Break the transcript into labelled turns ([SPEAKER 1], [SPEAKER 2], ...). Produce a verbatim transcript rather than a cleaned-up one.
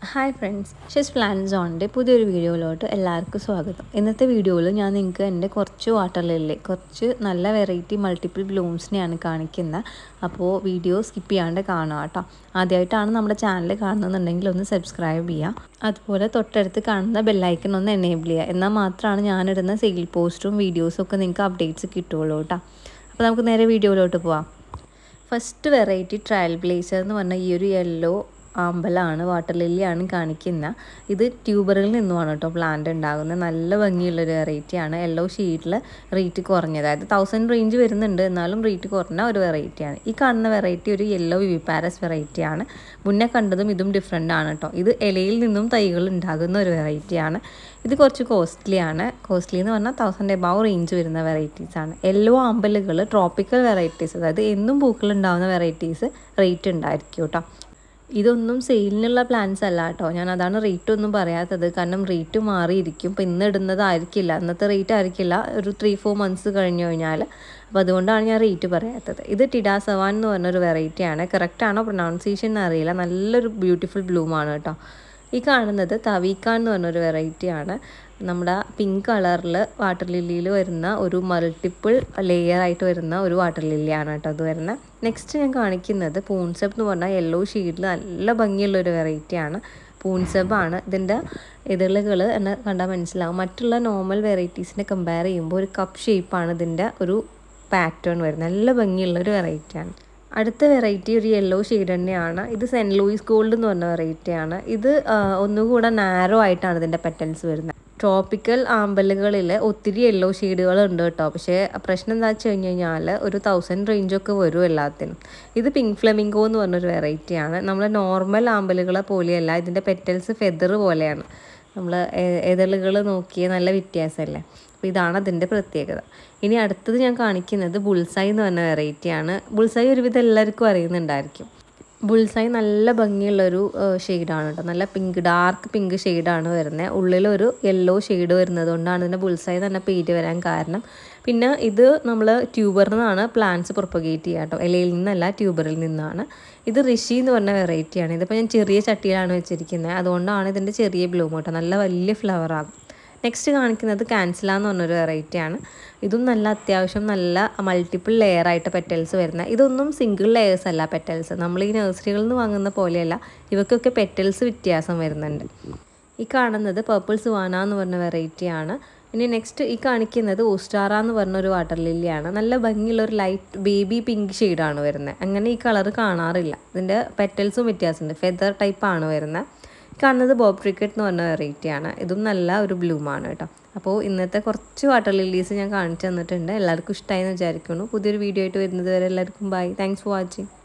[SPEAKER 1] Hi friends, she's plant സോണിൻ്റെ പുതിയൊരു വീഡിയോയിലോട്ട് എല്ലാവർക്കും സ്വാഗതം. ഇന്നത്തെ വീഡിയോയിൽ ഞാൻ നിങ്ങൾക്ക് എൻ്റെ കുറച്ച് വാട്ടർ ലില്ലി, കുറച്ച് നല്ല വെറൈറ്റി മൾട്ടിപ്പിൾ ബ്ലൂംസിനെയാണ് കാണിക്കുന്നത്. അപ്പോൾ വീഡിയോ സ്കിപ്പ് ചെയ്യാണ്ട് കാണുക കേട്ടോ. ആദ്യമായിട്ടാണ് നമ്മുടെ ചാനൽ കാണുന്നുണ്ടെങ്കിൽ ഒന്ന് സബ്സ്ക്രൈബ് ചെയ്യുക. അതുപോലെ തൊട്ടടുത്ത് കാണുന്ന ബെല്ലൈക്കൺ ഒന്ന് എനേബിൾ ചെയ്യുക. എന്നാൽ മാത്രമാണ് ഞാനിടുന്ന സെയിൽ പോസ്റ്റും വീഡിയോസും ഒക്കെ നിങ്ങൾക്ക് അപ്ഡേറ്റ്സ് കിട്ടുകയുള്ളൂ കേട്ടോ. അപ്പോൾ നമുക്ക് നേരെ വീഡിയോയിലോട്ട് പോവാം. ഫസ്റ്റ് വെറൈറ്റി ട്രയൽ ബ്ലേസർ എന്ന് പറഞ്ഞാൽ ഈ ഒരു യെല്ലോ ആമ്പലാണ്, വാട്ടർ ലില്ലിയാണ് കാണിക്കുന്നത്. ഇത് ട്യൂബറിൽ നിന്നുമാണ് കേട്ടോ പ്ലാന്റ് ഉണ്ടാകുന്നത്. നല്ല ഭംഗിയുള്ളൊരു വെറൈറ്റിയാണ്. യെല്ലോ ഷീറ്റിൽ റേറ്റ് കുറഞ്ഞത്, അതായത് തൗസൻഡ് റേഞ്ച് വരുന്നുണ്ട്, എന്നാലും റേറ്റ് കുറഞ്ഞ ഒരു വെറൈറ്റിയാണ്. ഈ കാണുന്ന വെറൈറ്റി ഒരു യെല്ലോ വിവിപാരസ് വെറൈറ്റിയാണ്. മുന്നേ കണ്ടതും ഇതും ഡിഫറെൻ്റ് ആണ് കേട്ടോ. ഇത് ഇലയിൽ നിന്നും തൈകൾ ഉണ്ടാകുന്ന ഒരു വെറൈറ്റിയാണ്. ഇത് കുറച്ച് കോസ്റ്റ്ലി ആണ്. കോസ്റ്റ്ലി എന്ന് പറഞ്ഞാൽ തൗസൻഡ് എബവ് റേഞ്ച് വരുന്ന വെറൈറ്റീസാണ്. യെല്ലോ ആമ്പലുകൾ ട്രോപ്പിക്കൽ വെറൈറ്റീസ്, അതായത് എന്നും പൂക്കൾ ഉണ്ടാകുന്ന വെറൈറ്റീസ് റേറ്റ് ഉണ്ടായിരിക്കും കേട്ടോ. ഇതൊന്നും സെയിലിനുള്ള പ്ലാൻസ് അല്ല കേട്ടോ. ഞാൻ അതാണ് റേറ്റ് ഒന്നും പറയാത്തത്, കാരണം റേറ്റ് മാറിയിരിക്കും. ഇപ്പോൾ ഇന്ന് ഇടുന്നതായിരിക്കില്ല, ഇന്നത്തെ റേറ്റ് ആയിരിക്കില്ല ഒരു ത്രീ ഫോർ മന്ത്സ് കഴിഞ്ഞ് കഴിഞ്ഞാൽ. അപ്പോൾ അതുകൊണ്ടാണ് ഞാൻ റേറ്റ് പറയാത്തത്. ഇത് ടിഡാ സവാൻ എന്ന് പറഞ്ഞൊരു വെറൈറ്റിയാണ്. കറക്റ്റാണോ പ്രൊനൗൺസിയേഷൻ അറിയില്ല. നല്ലൊരു ബ്യൂട്ടിഫുൾ ബ്ലൂമാണ് കേട്ടോ. ഈ കാണുന്നത് തവീക്കാൻ എന്ന് പറഞ്ഞൊരു വെറൈറ്റിയാണ്. നമ്മുടെ പിങ്ക് കളറിൽ വാട്ടർ ലില്ലിയിൽ വരുന്ന ഒരു മൾട്ടിപ്പിൾ ലെയർ ആയിട്ട് വരുന്ന ഒരു വാട്ടർ ലില്ലിയാണ് കേട്ടോ അത് വരുന്നത്. നെക്സ്റ്റ് ഞാൻ കാണിക്കുന്നത് പൂൺസെബ് എന്ന് പറഞ്ഞാൽ യെല്ലോ ഷെയ്ഡിൽ നല്ല ഭംഗിയുള്ളൊരു വെറൈറ്റിയാണ്. പൂൺസെബാണ്. ഇതിൻ്റെ ഇതളുകൾ എന്നെ കണ്ടാൽ മനസ്സിലാവും. മറ്റുള്ള നോർമൽ വെറൈറ്റീസിനെ കമ്പയർ ചെയ്യുമ്പോൾ ഒരു കപ്പ് ഷേപ്പാണ് ഇതിൻ്റെ ഒരു പാറ്റേൺ വരുന്നത്. നല്ല ഭംഗിയുള്ളൊരു വെറൈറ്റിയാണ്. അടുത്ത വെറൈറ്റി ഒരു യെല്ലോ ഷെയ്ഡ് തന്നെയാണ്. ഇത് സെൻറ്റ് ലൂയിസ് ഗോൾഡ് എന്ന് പറഞ്ഞ വെറൈറ്റിയാണ്. ഇത് ഒന്നുകൂടെ നാരോ ആയിട്ടാണ് ഇതിൻ്റെ പെറ്റൽസ് വരുന്നത്. ട്രോപ്പിക്കൽ ആമ്പലുകളിൽ ഒത്തിരി യെല്ലോ ഷെയ്ഡുകൾ ഉണ്ട് കേട്ടോ. പക്ഷേ പ്രശ്നം എന്താ വെച്ച് കഴിഞ്ഞ് കഴിഞ്ഞാൽ ഒരു തൗസൻഡ് റേഞ്ചൊക്കെ വരും എല്ലാത്തിനും. ഇത് പിങ്ക് ഫ്ലെമിംഗോ എന്ന് പറഞ്ഞൊരു വെറൈറ്റിയാണ്. നമ്മൾ നോർമൽ ആമ്പലുകളെ പോലെയല്ല, ഇതിൻ്റെ പെറ്റൽസ് ഫെദർ പോലെയാണ്. നമ്മൾ എതളുകൾ നോക്കിയ നല്ല വ്യത്യാസമല്ലേ. അപ്പോൾ ഇതാണ് അതിൻ്റെ പ്രത്യേകത. ഇനി അടുത്തത് ഞാൻ കാണിക്കുന്നത് ബുൾസായി എന്ന് പറഞ്ഞ വെറൈറ്റിയാണ്. ബുൾസായി ഒരുവിധം എല്ലാവർക്കും അറിയുന്നുണ്ടായിരിക്കും. ബുൾസായി നല്ല ഭംഗിയുള്ളൊരു ഷെയ്ഡാണ് കേട്ടോ. നല്ല പിങ്ക്, ഡാർക്ക് പിങ്ക് ഷെയ്ഡാണ് വരുന്നത്. ഉള്ളിലൊരു യെല്ലോ ഷെയ്ഡ് വരുന്നത് കൊണ്ടാണ് ഇതിൻ്റെ ബുൾസായി തന്നെ പേര് വരാൻ കാരണം. പിന്നെ ഇത് നമ്മൾ ട്യൂബറിൽ നിന്നാണ് പ്ലാന്റ്സ് പ്രൊപ്പഗേറ്റ് ചെയ്യുക കേട്ടോ. ഇലയിൽ നിന്നല്ല, ട്യൂബറിൽ നിന്നാണ്. ഇത് ഋഷി എന്ന് പറഞ്ഞ വെറൈറ്റിയാണ്. ഇതിപ്പോൾ ഞാൻ ചെറിയ ചട്ടിയിലാണ് വെച്ചിരിക്കുന്നത്, അതുകൊണ്ടാണ് ഇതിൻ്റെ ചെറിയ ബ്ലൂം കേട്ടോ. നല്ല വലിയ ഫ്ലവറാകും. നെക്സ്റ്റ് കാണിക്കുന്നത് ക്യാൻസല എന്ന് പറഞ്ഞൊരു വെറൈറ്റിയാണ്. ഇതും നല്ല അത്യാവശ്യം നല്ല മൾട്ടിപ്പിൾ ലെയർ ആയിട്ട് പെറ്റൽസ് വരുന്ന. ഇതൊന്നും സിംഗിൾ ലെയേഴ്സ് അല്ല പെറ്റൽസ്. നമ്മൾ ഈ നഴ്സറികളിൽ നിന്ന് വാങ്ങുന്ന പോലെയല്ല, ഇവയ്ക്കൊക്കെ പെറ്റൽസ് വ്യത്യാസം വരുന്നുണ്ട്. ഈ കാണുന്നത് പർപ്പിൾ സുവാന എന്ന് പറഞ്ഞ വെറൈറ്റിയാണ്. ഇനി നെക്സ്റ്റ് ഈ കാണിക്കുന്നത് ഓസ്റ്റാറ എന്ന് പറഞ്ഞൊരു വാട്ടർ ലില്ലിയാണ്. നല്ല ഭംഗിയുള്ള ഒരു ലൈറ്റ് ബേബി പിങ്ക് ഷെയ്ഡാണ് വരുന്നത്. അങ്ങനെ ഈ കളർ കാണാറില്ല. ഇതിൻ്റെ പെറ്റൽസും വ്യത്യാസമുണ്ട്, ഫെദർ ടൈപ്പാണ് വരുന്നത്. കാണുന്നത് ബോബ് ക്രിക്കറ്റ് എന്ന് പറഞ്ഞ വെറൈറ്റിയാണ്. ഇതും നല്ല ഒരു ബ്ലൂമാണ് കേട്ടോ. അപ്പോൾ ഇന്നത്തെ കുറച്ച് വാട്ടർ ലില്ലീസ് ഞാൻ കാണിച്ചു തന്നിട്ടുണ്ട്. എല്ലാവർക്കും ഇഷ്ടമായി എന്ന് വിചാരിക്കുന്നു. പുതിയൊരു വീഡിയോ ആയിട്ട് വരുന്നത് വരെ എല്ലാവർക്കും ബൈ. Thanks for watching.